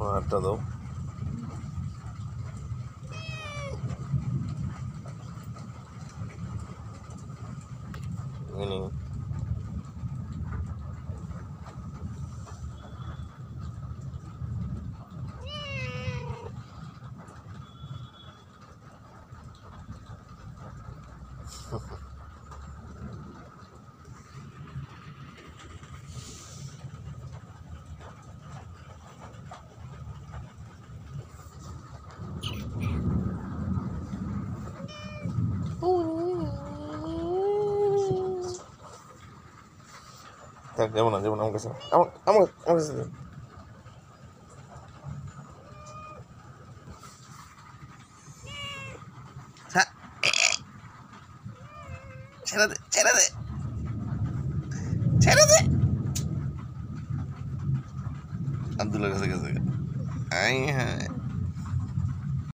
হাতটা দাও। যাবো না আমার কাছে, আমার কাছে ছেড়ে দে, ছেড়ে দে, ছেড়ে দে। আব্দুল্লার কাছে গেছে। হ্যাঁ